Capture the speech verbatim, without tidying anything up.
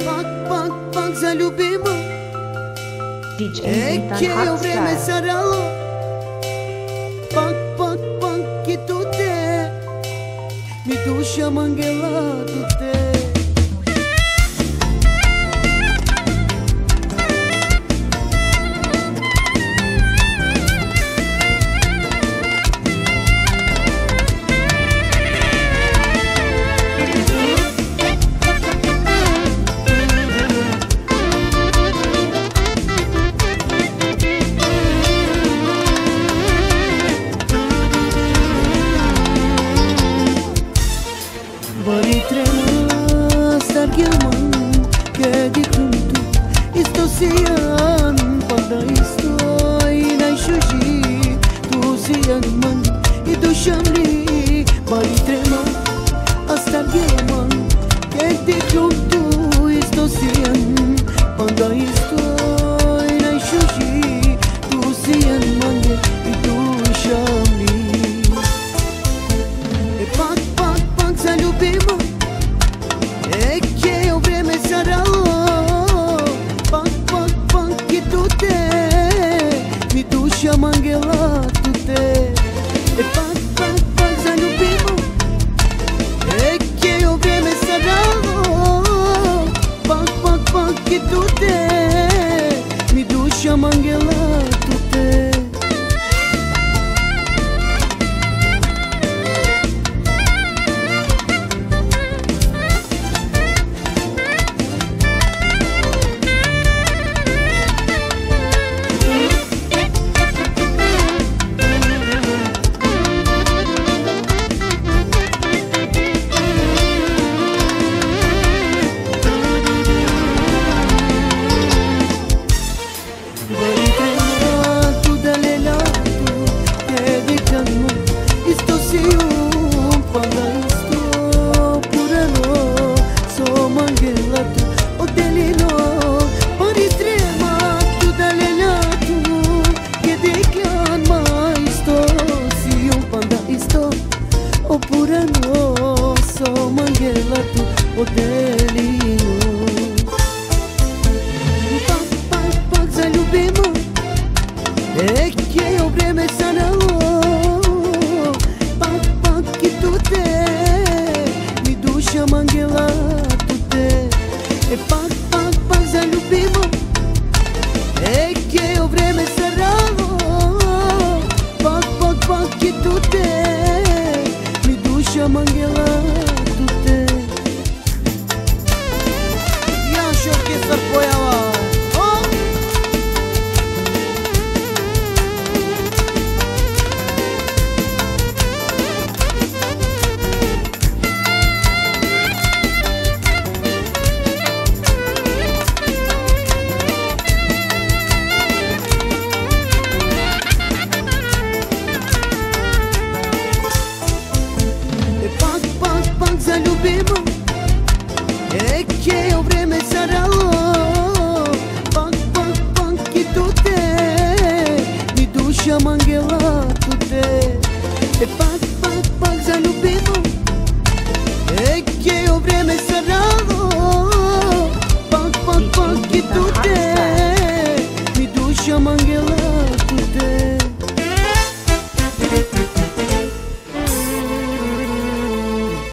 Pac, pac, pac, zaljubimo. E che o vreme saralo. Pac, pac, pac, i tu te. Mi duša mangela tu te. Bari trema stargyaman che di kuntu isto sian pada isto inai shuji tu sian man i do shamli bari trema stargyaman che di kuntu isto sian pada isto inai shuji tu sian man i do shamli e pac pac pac zaljubimo. E che o vreme saralo. Pac, pac, pac, i tu te. Mi duša mangela tu te. E pac, pac, pac, zaljubimo. E che o vreme saralo. Pac, pac, pac, i tu te. Mi duša mangela tu te. O delino. Pac, pac, pac, zaljubimo. E che o vreme saralo. Pac, pac, i tu te. Mi duša mangela tu te. E pac, pac, pac, zaljubimo. E che o vreme saralo. Pac, pac, pac, i tu te. Mi duša mangela tu te. Orquestra Pojava. Oh! E pac, pac, pac, zaljubimo. E che o vreme saralo. Pac, pac, pac, i tu te. Mi duša mangela tu te. E pac, pac, pac, zaljubimo. E che o vreme saralo. Pac, pac, pac, i tu te. Mi duša mangela tu te.